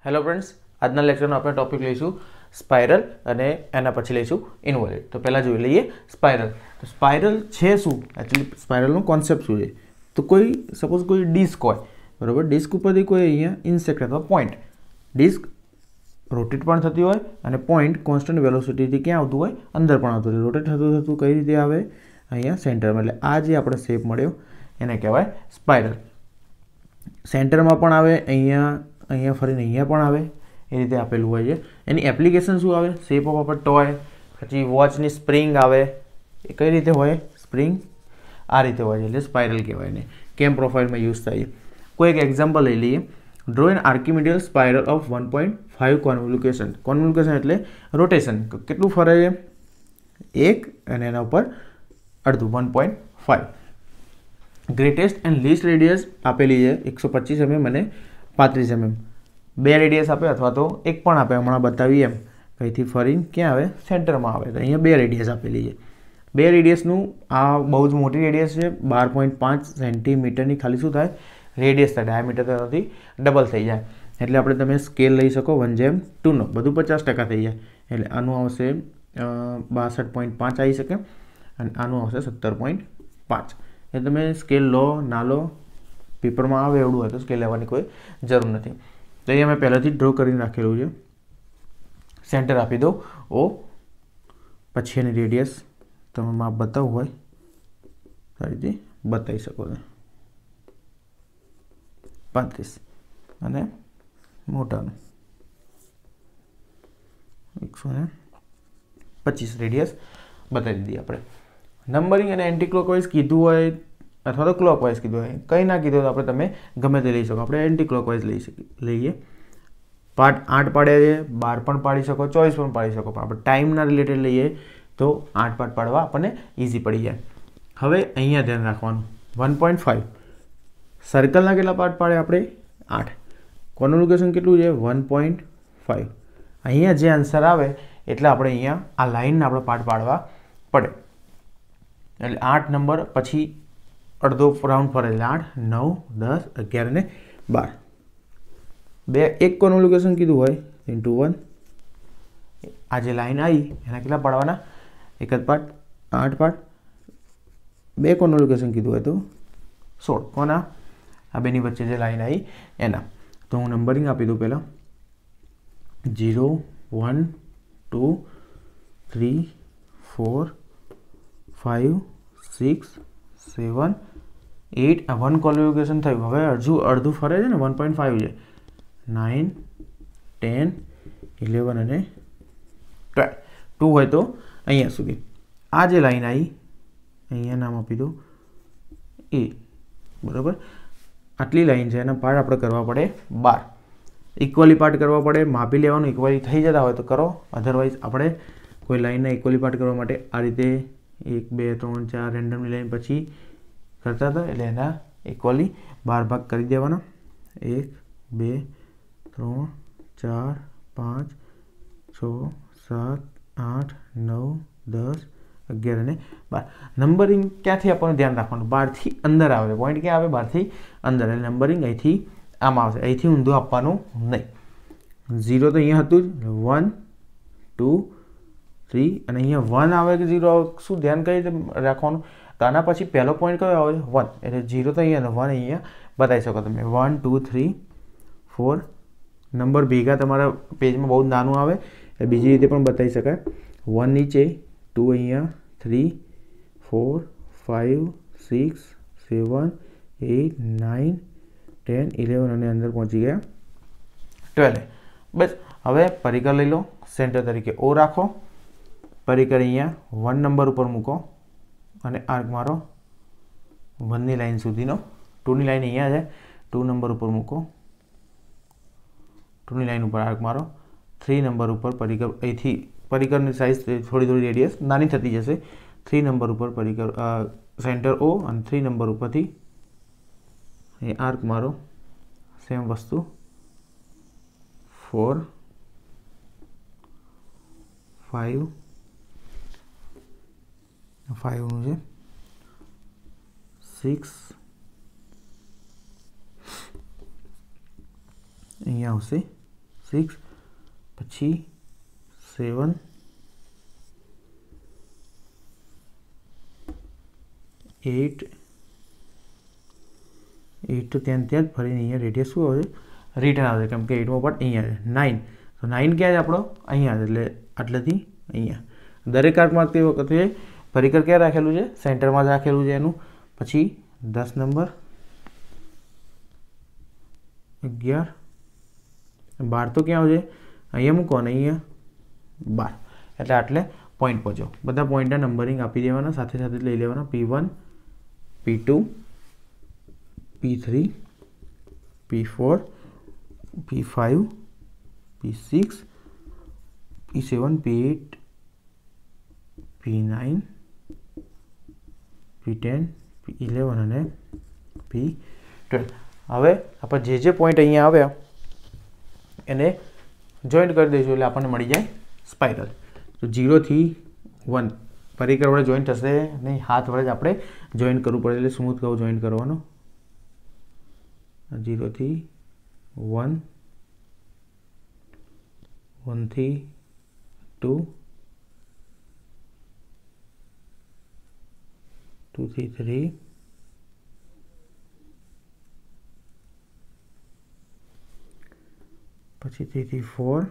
Hello friends, આજના લેક્ચરનો આપણે topic લઈશું સ્પાઇરલ અને એના પછી લઈશું ઇન્વોલ્યુટ. તો પહેલાં જોઈ લઈએ સ્પાઇરલ. તો સ્પાઇરલ છે શું? એકચ્યુઅલી સ્પાઇરલનો કોન્સેપ્ટ શું છે? તો કોઈ સપોઝ કોઈ ડિસ્ક હોય, બરાબર, ડિસ્ક ઉપરથી કોઈ અહીંયા ઇન્સેક્ટ અથવા પોઈન્ટ, ડિસ્ક રોટેટ પણ થતી હોય અને પોઈન્ટ કોન્સ્ટન્ટ વેલોસિટીથી ક્યાં આવતું હોય? અંદર પણ આવતું હોય. રોટેટ થતું થતું કઈ રીતે આવે? અહીંયા સેન્ટરમાં. એટલે આ જે આપણે શેપ મળ્યો એને કહેવાય સ્પાઇરલ. સેન્ટરમાં પણ આવે, અહીંયા ફરીને અહીંયા પણ આવે, એ રીતે આપેલું હોય છે. એની એપ્લિકેશન શું આવે? શેપ ઓફ આપણે ટોય, પછી વોચની સ્પ્રિંગ આવે. એ કઈ રીતે હોય? સ્પ્રિંગ આ રીતે હોય છે, એટલે સ્પાઇરલ કહેવાય ને. કેમ પ્રોફાઇલમાં યુઝ થાય છે? કોઈ એક એક્ઝામ્પલ લઈ લઈએ. Draw an Archimedean spiral of 1.5 convolution. Convolution એટલે રોટેશન. કેટલું ફરે છે? 1 અને એના ઉપર અડધું 1.5. ગ્રેટેસ્ટ એન્ડ લીસ્ટ રેડિયસ આપેલી છે 125 mm અને 35 mm. બે રેડિયસ આપે અથવા તો એક પણ આપે, હમણાં બતાવીએ એમ. કંઈથી ફરીને ક્યાં આવે? સેન્ટરમાં આવે. તો અહીંયા બે રેડિયસ આપેલી છે. બે રેડિયસનું આ બહુ જ મોટી રેડિયસ છે, 12.5 સેન્ટીમીટરની ખાલી શું થાય? રેડિયસ થાય. ડાયામીટર તરફથી ડબલ થઈ જાય. એટલે આપણે તમે સ્કેલ લઈ શકો 1:2 બધું 50% થઈ જાય. એટલે આનું આવશે 62.5 આવી શકે અને આનું આવશે 17.5. એટલે તમે સ્કેલ લો ના લો, પેપરમાં આવે એવડું હોય તો સ્કેલ લેવાની કોઈ જરૂર નથી. તો અહીંયા મેં પહેલાંથી ડ્રો કરીને રાખેલું છે. સેન્ટર આપી દો O, પછી એની રેડિયસ તમે માપ બતાવવું હોય તો આ રીતે બતાવી શકો છો. 35 અને મોટાનું 125 રેડિયસ બતાવી દીધી આપણે. નંબરિંગ અને એન્ટી ક્લોકવાઇઝ કીધું હોય અથવા તો ક્લોકવાઇઝ કીધું હોય, કંઈ ના કીધું તો આપણે તમે ગમે તે લઈ શકો. આપણે એન્ટી ક્લોકવાઇઝ લઈએ. પાર્ટ 8 પાડ્યા છે, 12 પણ પાડી શકો, 24 પણ પાડી શકો. પણ આપણે ટાઈમના રિલેટેડ લઈએ તો 8 પાર્ટ પાડવા આપણને ઇઝી પડી જાય. હવે અહીંયા ધ્યાન રાખવાનું, 1.5 સર્કલના કેટલા પાર્ટ પાડે આપણે? 8. કોન્વોલ્યુશન કેટલું છે? 1.5. અહીંયા જે આન્સર આવે એટલે આપણે અહીંયા આ લાઇનના આપણે પાર્ટ પાડવા પડે. એટલે 8 નંબર પછી અડધો રાઉન્ડ ફરે એટલે 8, 9, 10, 11 અને 12. એક કોન્વોલ્યુશન કીધું હોય ઇન્ટુ 1. આ જે લાઈન આવી એના કેટલા પાડવાના? એક જ પાર્ટ, 8 પાર્ટ. બે કોન્વોલ્યુશન કીધું હોય તો 16. કોના? આ બેની વચ્ચે જે લાઈન આવી એના. તો હું નંબરિંગ આપી દઉં પહેલાં. 0, 1, 2, 3, 4, 5, 6, 7, 8. આ 1 કોન્વોલ્યુશન થયું. હવે અડધું ફરે છે ને, 1.5 છે. 9, 10, 11 અને 12. 2 હોય તો અહીંયા સુધી. આ જે લાઈન આવી અહીંયા નામ આપી દો A, બરાબર. આટલી લાઈન છે, એના પાર્ટ આપણે કરવા પડે 12. ઇક્વલી પાર્ટ કરવા પડે, માપી લેવાનું. ઇક્વલી થઈ જતા હોય તો કરો, અધરવાઇઝ આપણે કોઈ લાઈનના ઇક્વલી પાર્ટ કરવા માટે આ રીતે 1, 2, 3, 4 રેન્ડમની લાઈન પછી કરતા હતા. એટલે એના ઇક્વલી 12 ભાગ કરી દેવાના. 1, 2, 3, 4, 5, 6, 7, 8, 9, 10, 11 અને 12. નંબરિંગ ક્યાંથી આપણને ધ્યાન રાખવાનું? 12 થી અંદર આવે. પોઈન્ટ ક્યાં આવે? 12 થી અંદર. એટલે નંબરિંગ અહીંથી આમાં આવશે. અહીંથી ઊંધું આપવાનું નહીં. 0 તો અહીંયા હતું જ. 1, 2, 3 અને અહીંયા 1 આવે કે 0 આવે, શું ધ્યાન કઈ રીતે રાખવાનું? તો આના પછી પહેલો પોઈન્ટ કયો આવે? 1. એટલે 0 તો અહીંયા 1 અહીંયા બતાવી શકો તમે. 1, 2, 3, 4 નંબર ભેગા તમારા પેજમાં બહુ નાનું આવે, એટલે બીજી રીતે પણ બતાવી શકાય. 1 નીચે, 2 અહીંયા, 3, 4, 5, 6, 7, 8, 9, 10, 11 અને અંદર પહોંચી ગયા 12. બસ. હવે પરિકર લઈ લો. સેન્ટર તરીકે O રાખો. પરિકર અહીંયા 1 નંબર ઉપર મૂકો અને આર્ક મારો 1ની લાઈન સુધીનો. 2ની લાઈન અહીંયા છે, 2 નંબર ઉપર મૂકો. 2ની લાઈન ઉપર આર્ક મારો. 3 નંબર ઉપર પરિકર, અહીંથી પરિકરની સાઇઝ થોડી રેડિયસ નાની થતી જશે. 3 નંબર ઉપર પરિકર સેન્ટર O અને 3 નંબર ઉપરથી એ આર્ક મારો. સેમ વસ્તુ 4, 5 5નું છે, 6 અહીંયા આવશે 6 પછી 7 8 8 તો ત્યાં જ ફરીને અહીંયા રેડિયસ શું આવશે રિટર્ન આવશે કેમ કે 8મો પાર્ટ અહીંયા છે 9 તો 9 ક્યાં છે આપણો અહીંયા છે એટલે આટલેથી અહીંયા દરેક આર્ક માર્કતી વખતે પરિકર ક્યાં રાખેલું છે સેન્ટરમાં જ રાખેલું છે એનું પછી 10 નંબર 11 12 તો ક્યાં આવશે અહીંયા મૂકો ને અહીંયા 12 એટલે આટલે પોઈન્ટ પહોંચો બધા પોઈન્ટના નંબરિંગ આપી દેવાના સાથે સાથે લઈ લેવાના P1 P2 P3 P4 P5 P6 P7 P8 P9 P10 P11 અને P12 હવે આપણે જે પોઈન્ટ અહીંયા આવ્યા એને જોઈન્ટ કરી દઈશું એટલે આપણને મળી જાય સ્પાઇરલ તો 0 થી 1 પરિકર વડે જોઈન્ટ થશે નહીં હાથ વડે જ આપણે જોઈન્ટ કરવું પડે એટલે સ્મૂથ કર્વ જોઈન્ટ કરવાનો 0 થી 1 1 થી 2 2 થી 3 પછી 3 થી 4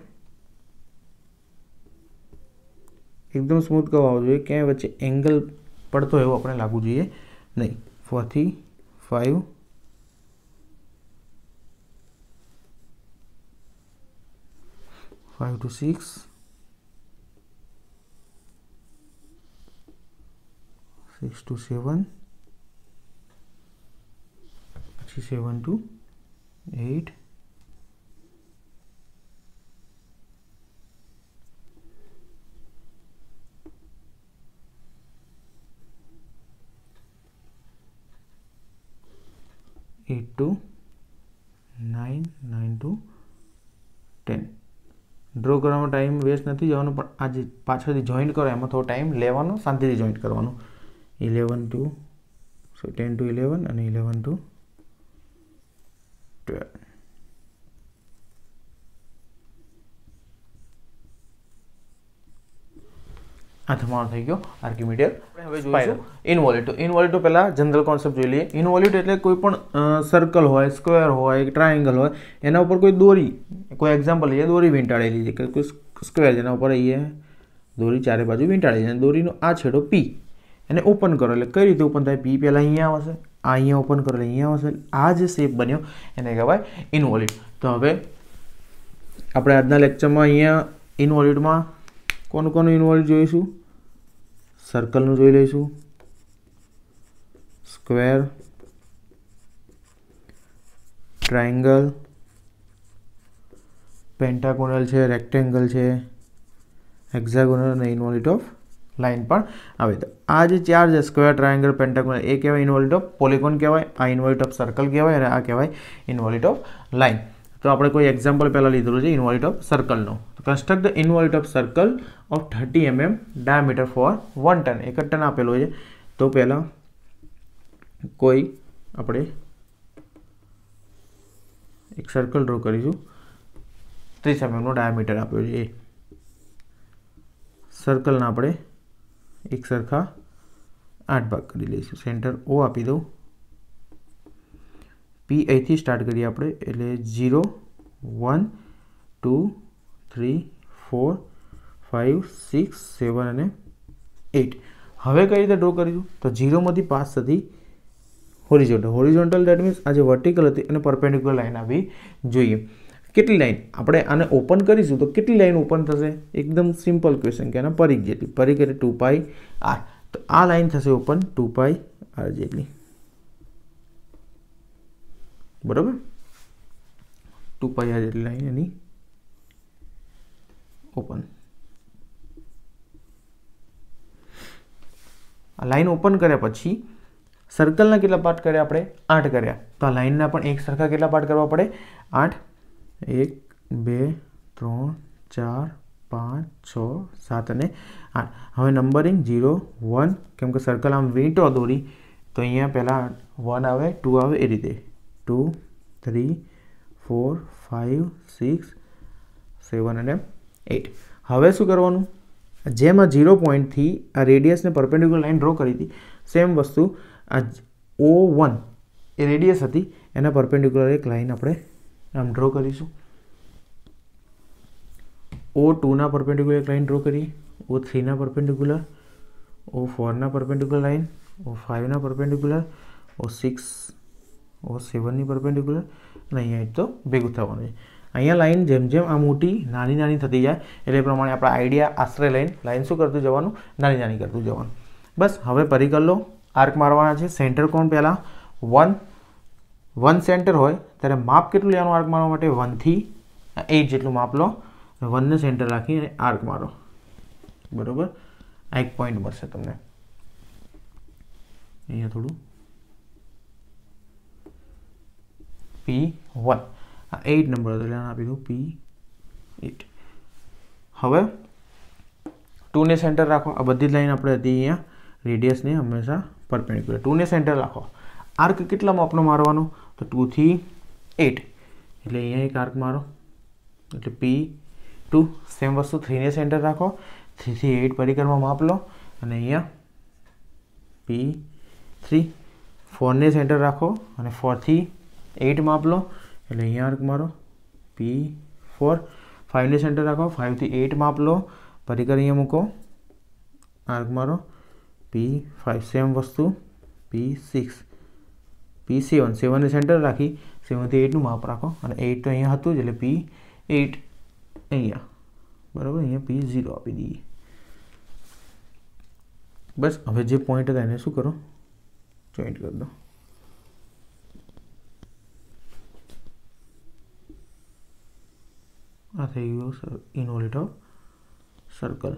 એકદમ સ્મૂથ કર્વ આવવો જોઈએ ક્યાંય વચ્ચે એંગલ પડતો એવું આપણે લાગવું જોઈએ નહીં 4 થી 5 5 to 6 6 to 7 પછી 7 to 8 8 to 9 9 to 10 ડ્રો કરવામાં ટાઈમ વેસ્ટ નથી જવાનો પણ આ જે પાછળથી જોઈન્ટ કરો એમાં થોડો ટાઈમ લેવાનો શાંતિથી જોઈન્ટ કરવાનું 11 to 10 to 11 અને 11 to 12 આ તમારો થઈ ગયો આર્કિમીડિયસ હવે જોઈશું ઇન્વોલ્યુટ ઇન્વોલ્યુટ પહેલા જનરલ કોન્સેપ્ટ જોઈ લઈએ ઇન્વોલ્યુટ એટલે કોઈ પણ સર્કલ હોય સ્ક્વેર હોય ટ્રાયંગલ હોય એના ઉપર કોઈ દોરી કોઈ એક્ઝામ્પલ લઈએ દોરી વીંટાળેલી છે કે કોઈ સ્ક્વેર જેના ઉપર અહીંયા દોરી ચારે બાજુ વીંટાળેલી છે દોરીનો આ છેડો P એને ઓપન કરો એટલે કઈ રીતે ઓપન થાય P પહેલાં અહીંયા આવશે આ અહીંયા ઓપન કરો એટલે અહીંયા આવશે આ જે શેપ બન્યો એને કહેવાય ઇન્વોલ્યુટ તો હવે આપણે આજના લેક્ચરમાં અહીંયા ઇન્વોલ્યુટમાં કોનું ઇન્વોલ્યુટ જોઈશું સર્કલનું જોઈ લઈશું સ્ક્વેર ટ્રાયંગલ પેન્ટાગોનલ છે રેક્ટેંગલ છે હેક્ઝાગોનલ અને ઇન્વોલ્યુટ ઓફ લાઇન પણ આવે તો આ જે ચાર છે સ્ક્વેર ટ્રાયંગલ પેન્ટાગોનલ એ કહેવાય ઇન્વોલ્યુટ ઓફ પોલિગોન કહેવાય આ ઇન્વોલ્યુટ ઓફ સર્કલ કહેવાય અને આ કહેવાય ઇન્વોલ્યુટ ઓફ લાઇન તો આપણે કોઈ એક્ઝામ્પલ પહેલાં લીધેલું છે ઇન્વોલ્યુટ ઓફ સર્કલનો construct the involute of circle of 30 mm diameter for 1 turn 1 turn આપેલો છે તો પહેલાં કોઈ આપણે એક સર્કલ ડ્રો કરીશું 30 mm નો ડાયામીટર આપ્યો છે એ સર્કલના આપણે એક સરખા 8 ભાગ કરી લઈશું સેન્ટર O આપી દઉં P અહીંથી સ્ટાર્ટ કરીએ આપણે એટલે 0 1 2 3 4 5 6 7 અને 8 હવે કઈ રીતે ડ્રો કરીશું તો 0 માંથી પાસ થતી હોરિઝોન્ટલ દેટ મીન્સ આ જે વર્ટિકલ હતી અને પરપેન્ડિક્યુલર લાઈન આવી જોઈએ કેટલી લાઈન આપણે આને ઓપન કરીશું તો કેટલી લાઈન ઓપન થશે એકદમ સિમ્પલ ક્વેશ્ચન કે આના પરિઘ જેટલી પરિઘ એટલે 2πr તો આ લાઈન થશે ઓપન 2πr જેટલી બરાબર 2πr જેટલી લાઈન એની ઓપન આ લાઈન ઓપન કર્યા પછી સર્કલના કેટલા પાર્ટ કર્યા આપણે 8 કર્યા તો આ લાઈનના પણ એક સરખા કેટલા પાર્ટ કરવા પડે 8 1 2 3 4 5 6 7 અને 8 હવે નંબરિંગ 0 1 કેમ કે સર્કલ આમ વીંટો દોરી તો અહીંયા પહેલાં 1 આવે 2 આવે એ રીતે 2 3 4 5 6 7 અને 8. હવે શું કરવાનું, જેમ આ 0 પોઈન્ટથી આ રેડિયસને પરપેન્ડિક્યુલર લાઈન ડ્રો કરી હતી, સેમ વસ્તુ આ O1 એ રેડિયસ હતી, એના પરપેન્ડિક્યુલર એક લાઈન આપણે આમ ડ્રો કરીશું. O2ના પરપેન્ડિક્યુલર એક લાઈન ડ્રો કરીએ, O3ના પરપેન્ડિક્યુલર, O4ના પરપેન્ડિક્યુલર લાઈન, O5ના પરપેન્ડિક્યુલર, O6, O7ની પરપેન્ડિક્યુલર, અને અહીંયા તો ભેગું થવાનું છે. અહીંયા લાઈન જેમ જેમ આ મોટી નાની નાની થતી જાય એટલે એ પ્રમાણે આપણા આઈડિયા આશરે લઈને લાઈન શું કરતું જવાનું, નાની નાની કરતું જવાનું. બસ હવે પરિકર લો, આર્ક મારવાના છે. સેન્ટર કોણ પહેલાં 1 સેન્ટર હોય ત્યારે માપ કેટલું લેવાનું આર્ક મારવા માટે, 1 થી 8 જેટલું માપ લો, 1ને સેન્ટર રાખી અને આર્ક મારો. બરાબર, આ એક પોઈન્ટ મળશે તમને. અહીંયા થોડું P1, આ 8 નંબર હતો એટલે આપી દઉં P8. હવે 2ને સેન્ટર રાખો. આ બધી જ લાઈન આપણે હતી અહીંયા રેડિયસને હંમેશા પરપેન્ડિક્યુલર. 2ને સેન્ટર રાખો. આર્ક કેટલા માપનો મારવાનો, તો 2 થી 8 એટલે અહીંયા એક આર્ક મારો એટલે P2. સેમ વસ્તુ 3ને સેન્ટર રાખો, 3 થી 8 પરિકરમાં માપ લો અને અહીંયા P3. 4ને સેન્ટર રાખો અને 4 થી 8 માપ લો એટલે અહીંયા આર્ક મારો P4. 5ને સેન્ટર રાખો, 5 થી 8 માપ લો, પરિકર અહીંયા મૂકો, આર્ક મારો P5. સેમ વસ્તુ P6, P7. 7ને સેન્ટર રાખી 7 થી 8નું માપ રાખો અને 8 તો અહીંયા હતું જ એટલે P8 અહીંયા. બરાબર, અહીંયા P0 આપી દઈએ. બસ હવે જે પોઈન્ટ હતા એને શું કરો, જોઈન્ટ કરી દો. આ થઈ ગયું ઇન્વોલ્યુટ ઓફ સર્કલ.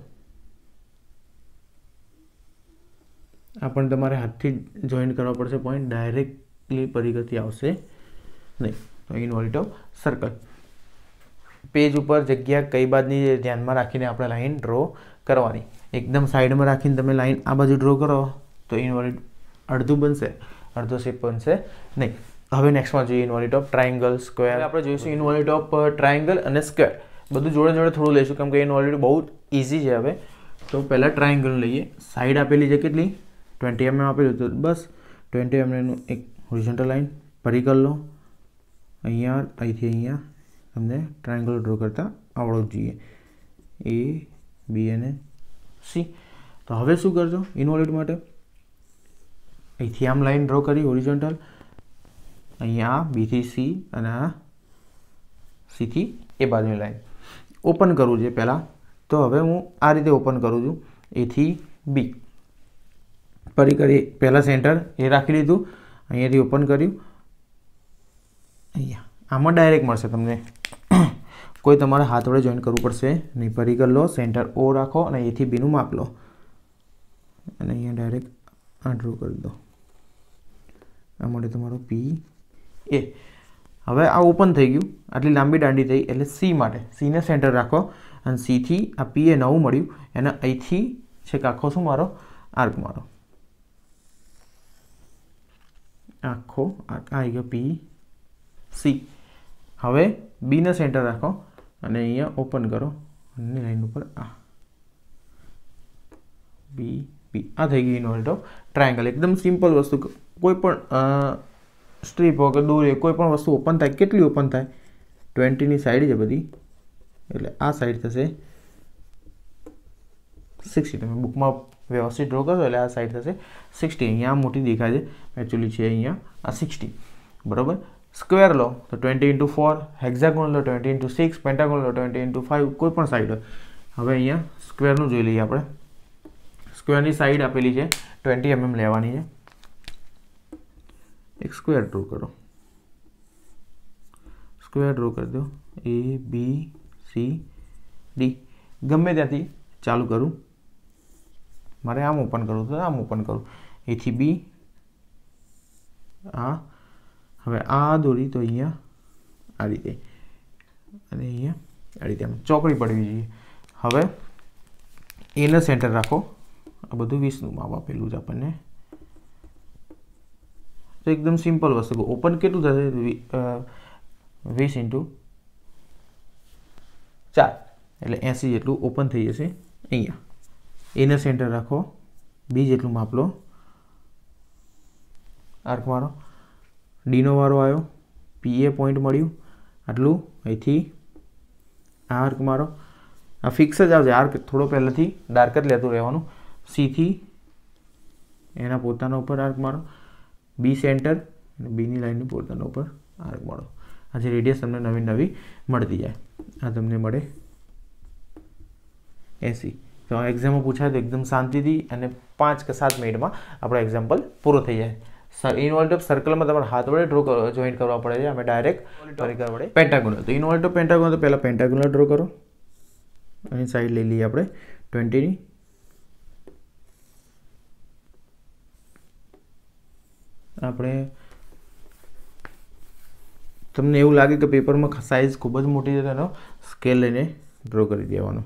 આ પણ તમારે હાથથી જોઈન્ટ કરવા પડશે પોઈન્ટ, ડાયરેક્ટલી પરિકરથી આવશે નહીં. તો ઇન્વોલ્યુટ ઓફ સર્કલ. પેજ ઉપર જગ્યા કઈ બાજુની ધ્યાનમાં રાખીને આપણે લાઈન ડ્રો કરવાની. એકદમ સાઈડમાં રાખીને તમે લાઈન આ બાજુ ડ્રો કરો તો ઇન્વોલ્યુટ અડધું બનશે, અડધો શેપ બનશે નહીં. હવે નેક્સ્ટમાં જોઈએ ઇન્વોલ્યુટ ઓફ ટ્રાયંગલ, સ્ક્વેર. આપણે જોઈશું ઇન્વોલ્યુટ ઓફ ટ્રાયંગલ અને સ્ક્વેર. બધું જોડે જોડે થોડું લઈશું કેમ કે ઇન્વોલ્યુટ બહુ ઇઝી છે. હવે તો પહેલાં ટ્રાયંગલ લઈએ. સાઈડ આપેલી છે કેટલી, 20 mm આપેલું હતું, બસ 20 mmનું એક હોરિઝોન્ટલ લાઈન. પરિકર લો, અહીંયા અહીંથી અહીંયા તમને ટ્રાયંગલ ડ્રો કરતા આવડવું જ જોઈએ, A, B અને C. તો હવે શું કરજો ઇન્વોલ્યુટ માટે, અહીંથી આમ લાઈન ડ્રો કરી હોરિઝોન્ટલ, અહીંયા B થી C અને આ C થી એ બાજુની લાઈન ઓપન કરવું છે પહેલાં. તો હવે હું આ રીતે ઓપન કરું છું, A થી B. પરિકર પહેલાં સેન્ટર એ રાખી લીધું, અહીંયાથી ઓપન કર્યું, અહીંયા આમાં ડાયરેક્ટ મળશે તમને, કોઈ તમારે હાથ વડે જોઈન કરવું પડશે નહીં. પરિકર લો, સેન્ટર O રાખો અને A થી Bનું માપ લો અને અહીંયા ડાયરેક્ટ આ ડ્રો કરી દો. આ મળે તમારો PA. હવે આ ઓપન થઈ ગયું, આટલી લાંબી દાંડી થઈ એટલે C માટે Cને સેન્ટર રાખો અને C થી આ PA નવું મળ્યું એને અહીંથી છેક આખો શું મારો આર્ક મારો, આખો આર્ક આવી ગયો PC. હવે Bને સેન્ટર રાખો અને અહીંયા ઓપન કરો અને લાઈન ઉપર આ B. આ થઈ ગઈ ઇન્વોલ્યુટ ઓફ ટ્રાયંગલ. એકદમ સિમ્પલ વસ્તુ. કોઈ પણ સ્ટ્રીપ હોય કે દોરી કોઈ પણ વસ્તુ ઓપન થાય, કેટલી ઓપન થાય, 20ની સાઈડ છે બધી એટલે આ સાઈડ થશે 60. તમે બુકમાં વ્યવસ્થિત ડ્રો કરશો એટલે આ સાઈડ થશે 60. અહીંયા મોટી દેખાય છે, એકચ્યુઅલી છે અહીંયા આ 60. બરાબર. સ્ક્વેર લો તો 20x4, હેક્ઝાગોન લો 20x6, પેન્ટાગોન લો 20x5, કોઈ પણ સાઈડ હોય. હવે અહીંયા સ્ક્વેરનું જોઈ લઈએ આપણે. સ્ક્વેરની સાઈડ આપેલી છે 20 mm લેવાની છે. એક સ્ક્વેર ડ્રો કરો, સ્ક્વેર ડ્રો કરી દો, A, B, C, D. ગમે ત્યાંથી ચાલુ કરું, મારે આમ ઓપન કરવું તો આમ ઓપન કરું, A થી B. આ હવે આ દોરી તો અહીંયા આ રીતે અને અહીંયા આ રીતે આમ ચોકડી પડવી જોઈએ. હવે એને સેન્ટર રાખો, આ બધું 20નું માપ આપેલું છે આપણને. તો એકદમ સિમ્પલ વસ્તુ. ઓપન કેટલું થશે, 20 × 4 એટલે 80 જેટલું ઓપન થઈ જશે અહીંયા. એને સેન્ટર રાખો, બી જેટલું માપ લો, આર્ક મારો, ડીનો વારો આવ્યો, પીએ પોઈન્ટ મળ્યું આટલું, અહીંથી આર્ક મારો, આ ફિક્સ જ આવશે, આર્ક થોડો પહેલાંથી ડાર્ક જ લેતું રહેવાનું. સીથી એના પોતાના ઉપર આર્ક મારો, બી સેન્ટર અને બીની લાઈનની પોતાના ઉપર આર્ક મારો. આ જે રેડિયસ તમને નવી નવી મળતી જાય, આ તમને મળે 80. તો આ એક્ઝામમાં પૂછાય તો એકદમ શાંતિથી અને 5 કે 7 મિનિટમાં આપણો એક્ઝામ્પલ પૂરો થઈ જાય. ઇન્વોલ્યુટ ઓફ સર્કલમાં તમારે હાથ વડે ડ્રો જોઈન્ટ કરવા પડે છે, અમે ડાયરેક્ટ પરિકર વડે પેન્ટાગોનલ. તો ઇન્વોલ્યુટ ઓફ પેન્ટાગોનલ તો પહેલાં પેન્ટાગોનલ ડ્રો કરો, એની સાઈડ લઈ લઈએ આપણે 20ની. આપણે તમને એવું લાગે કે પેપરમાં સાઇઝ ખૂબ જ મોટી છે તો એનો સ્કેલ લઈને ડ્રો કરી દેવાનો,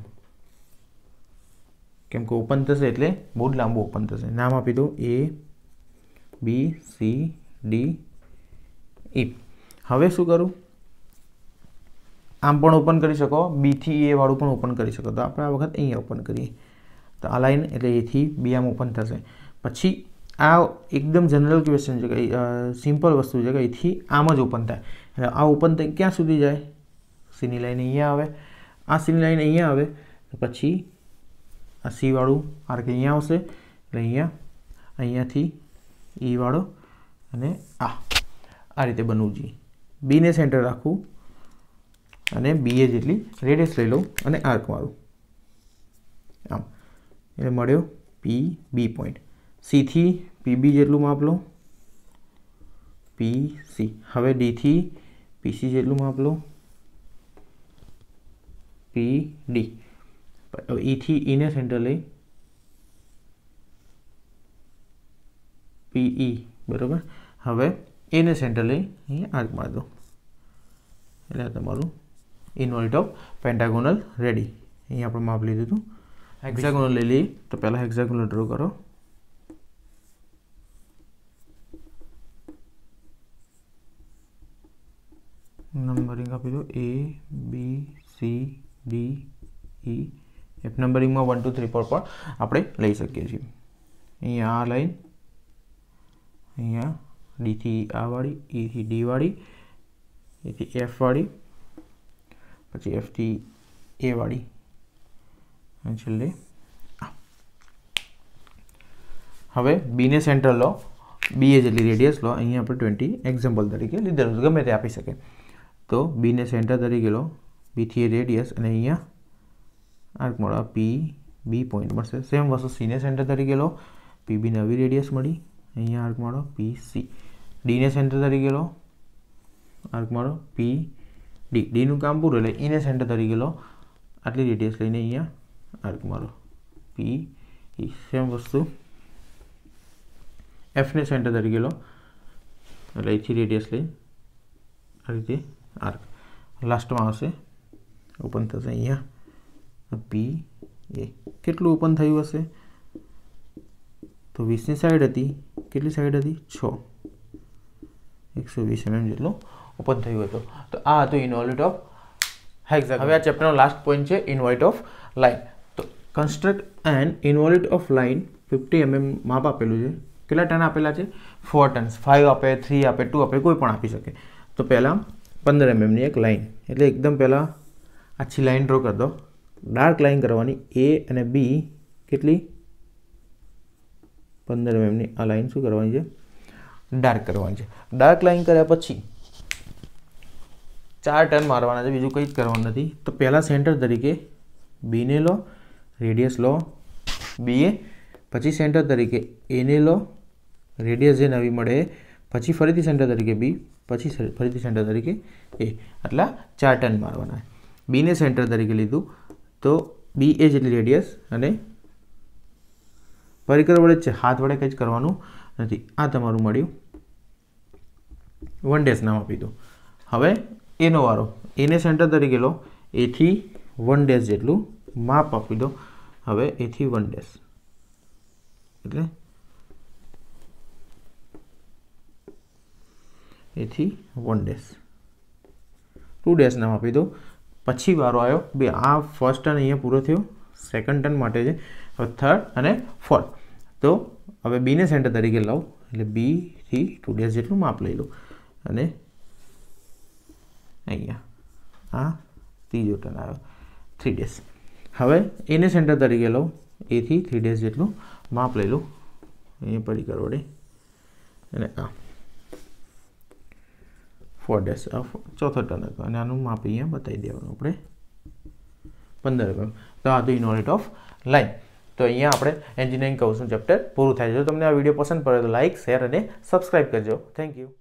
કેમ કે ઓપન થશે એટલે બહુ જ લાંબુ ઓપન થશે. નામ આપી દો A B C D E. હવે શું કરું, આમ પણ ઓપન કરી શકો, બી થી એ વાળું પણ ઓપન કરી શકો. તો આપણે આ વખત અહીંયા ઓપન કરીએ તો આ લાઈન એટલે એ થી બી આમ ઓપન થશે. પછી આ એકદમ જનરલ ક્વેશ્ચન છે કે સિમ્પલ વસ્તુ છે કે અહીંથી આમ જ ઓપન થાય. એટલે આ ઓપન થઈ ક્યાં સુધી જાય, સીની લાઈન અહીંયા આવે, આ સીની લાઈન અહીંયા આવે, પછી આ સી વાળું આર્ક અહીંયા આવશે એટલે અહીંયાથી ઈ વાળો અને આ રીતે બનવું જોઈએ. બીને સેન્ટર રાખવું અને બીએ જેટલી રેડિયસ લઈ લઉં અને આર્ક મારું આમ, એટલે મળ્યો પી બી પોઈન્ટ. સીથી પીબી જેટલું માપ લો, પીસી. હવે ડીથી પીસી જેટલું માપ લો, પીડી. ઈથી ઈને સેન્ટર લઈ પીઈ, બરાબર. હવે એને સેન્ટર લઈ અહીંયા આર્ક મારી દો એટલે તમારું ઇન્વોલ્યુટ ઓફ પેન્ટાગોનલ રેડી. અહીંયા આપણે માપ લીધું હતું. હેક્સાગોનલ લઈ લઈએ તો પહેલાં હેક્સાગોનલ ડ્રો કરો. નંબરિંગ આપી દો A B C D E F. નંબરિંગમાં 1 2 3 4 પણ આપણે લઈ શકીએ છીએ. અહીંયા આ લાઈન, અહીંયા ડીથી આ વાળી, ઈથી ડી વાળી, એથી એફ વાળી, પછી એફથી એ વાળી અને છેલ્લે હવે બીને સેન્ટર લો, બીએ જેટલી રેડિયસ લો. અહીંયા આપણે 20 એક્ઝામ્પલ તરીકે લીધેલું છે, ગમે તે આપી શકે. તો બીને સેન્ટર તરીકે લો, બીથી એ રેડિયસ અને અહીંયા આર્ક મળો, પી બી પોઈન્ટ મળશે. સેમ વસ્તુ સીને સેન્ટર તરીકે લો, પીબી નવી રેડિયસ મળી, અહીંયા આર્ક મારો પી સી. ડીને સેન્ટર તરીકે લો, આર્ક મારો પી ડી. ડીનું કામ પૂરું એટલે ઈને સેન્ટર તરીકે લો, આટલી રેડિયસ લઈને અહીંયા આર્ક મારો પી ઈ. સેમ વસ્તુ એફને સેન્ટર તરીકે લો એટલે અહીંથી રેડિયસ લઈ આ રીતે આર્ક. લાસ્ટમાં આવશે ઓપન થશે અહીંયા પી એ. કેટલું ઓપન થયું હશે તો 20ની સાઈડ હતી, કેટલી સાઈડ હતી 6, 120 mm જેટલું ઓપન થયું હતું. તો આ હતું ઇન્વોલ્યુટ ઓફ હેક્સાગોનલ. હવે આ ચેપ્ટરનો લાસ્ટ પોઈન્ટ છે ઇન્વોલ્યુટ ઓફ લાઇન. તો construct and involute of line 50 mm માપ આપેલું છે. કેટલા ટન આપેલા છે? 4 ટન્સ. 5 આપે, 3 આપે, 2 આપે, કોઈ પણ આપી શકે. તો પહેલાં 15 mm ની એક લાઇન, એટલે એકદમ પહેલાં આછી લાઇન ડ્રો કરી દો. ડાર્ક લાઇન કરવાની, એ અને બી કેટલી 15 mm ની આ લાઇન શું કરવાની છે? ડાર્ક કરવાની છે. ડાર્ક લાઇન કર્યા પછી 4 ટર્ન મારવાના છે, બીજું કંઈ જ કરવાનું નથી. તો પહેલાં સેન્ટર તરીકે બીને લો, રેડિયસ લો બીએ, પછી સેન્ટર તરીકે એને લો, રેડિયસ જે નવી મળે, પછી ફરીથી સેન્ટર તરીકે બી, પછી ફરીથી સેન્ટર તરીકે એ. આટલા 4 ટર્ન મારવાના. બીને સેન્ટર તરીકે લીધું તો બી એ જેટલી રેડિયસ અને પરિકર વડે જ છે, હાથ વડે કંઈ જ કરવાનું નથી. આ તમારું મળ્યું 1 ડેશ નામ આપી દો. હવે એનો વારો, એને સેન્ટર તરીકે લો, એથી 1 ડેશ જેટલું માપ આપી દો. હવે એથી 1 ડેશ એટલે એથી 1 ડેશ, 2 ડેશ નામ આપી દો. પછી વારો આવ્યો બે આ ફર્સ્ટ ટર્ન અહીંયા પૂરો થયો, સેકન્ડ ટર્ન માટે છે, હવે થર્ડ અને ફોર્થ. તો હવે બીને સેન્ટર તરીકે લઉં એટલે બીથી 2' જેટલું માપ લઈ લઉં અને અહીંયા આ ત્રીજો ટર્ન આવ્યો 3'. હવે એને સેન્ટર તરીકે લઉં, એથી 3' જેટલું માપ લઈ લઉં અહીંયા પરિકર વડે અને આ 4' આ ચોથો ટર્ન હતો અને આનું માપ અહીંયા બતાવી દેવાનું આપણે 15 mm. તો આ તો ઇન્વોલ્યુટ ઓફ લાઇન. તો અહીંયા આપણે એન્જિનિયરિંગ કર્વ્સનું ચેપ્ટર પૂરું થાય છે. જો તમને આ વિડીયો પસંદ પડે તો લાઇક, શેર અને સબસ્ક્રાઇબ કરજો. Thank you.